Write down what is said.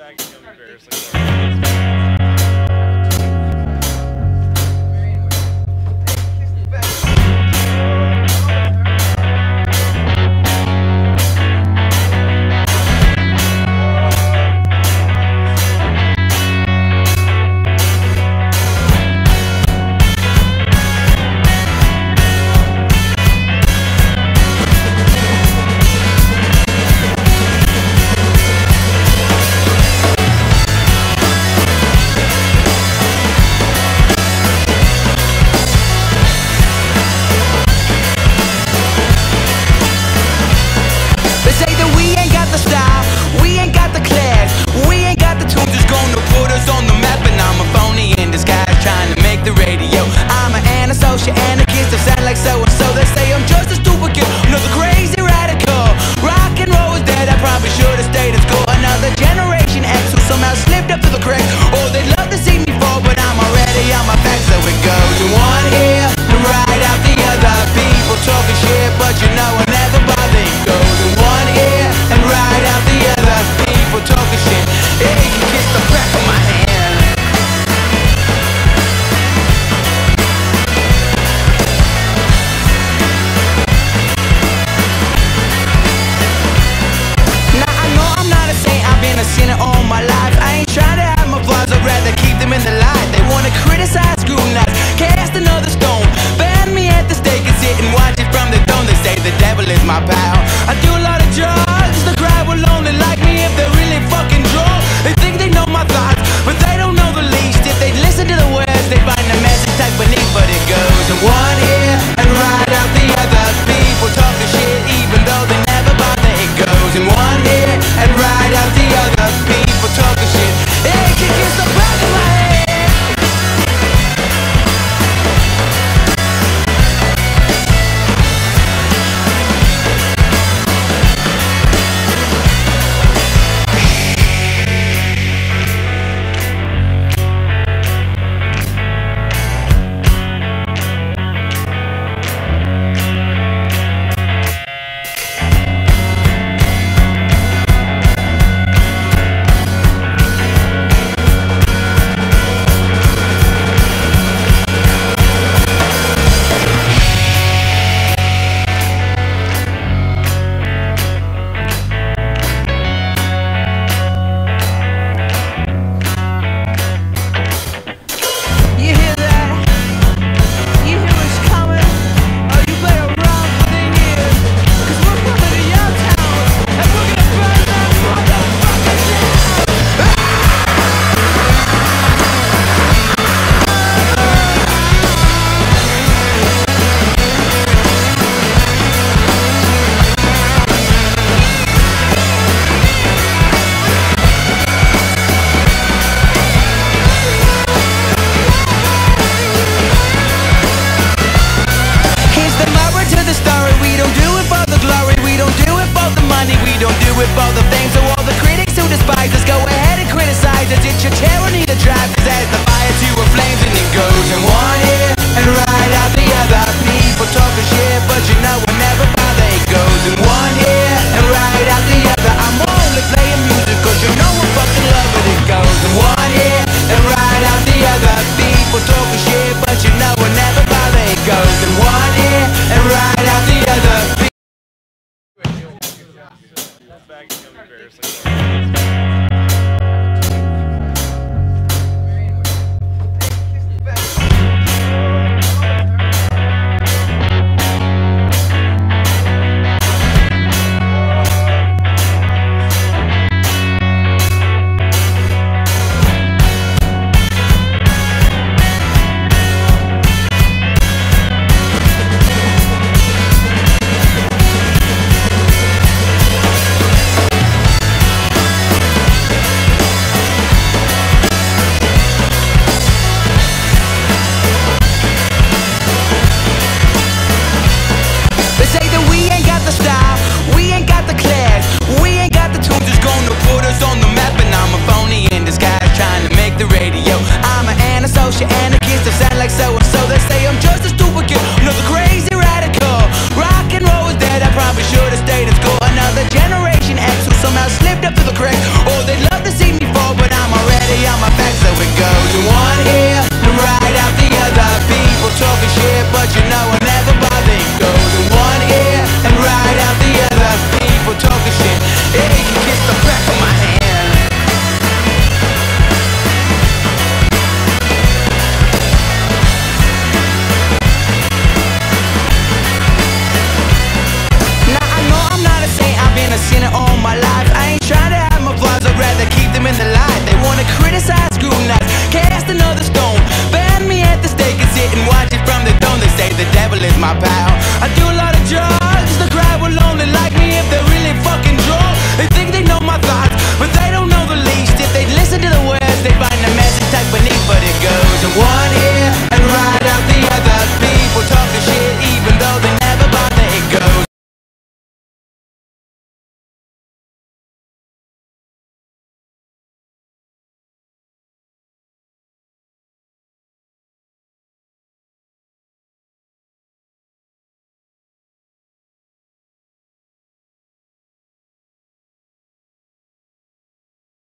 bag of gummy bears. My pal, I do a lot of drugs. The crowd will only like me if they're really fucking drunk. They think they know my thoughts, but they don't know the least. If they listen to the words, they find the message type beneath. But it goes in one ear and right out the other. People talking shit even though they never bother. It goes in one ear and right out the other. People talking shit. It can kiss the back of my head. For the things of all the critics who despise us, go ahead and criticize us. It's your tyranny to drive us as the fire to a flames, and it goes in one ear and right out the other. People talking shit, but you know I never bother. It goes in one ear and right out the other. I'm only playing music cause you know I fucking love it. It goes in one ear and right out the other. People talking shit, but you know I never bother. It goes in one ear and right out the other. Bag of gummy bears. my thoughts.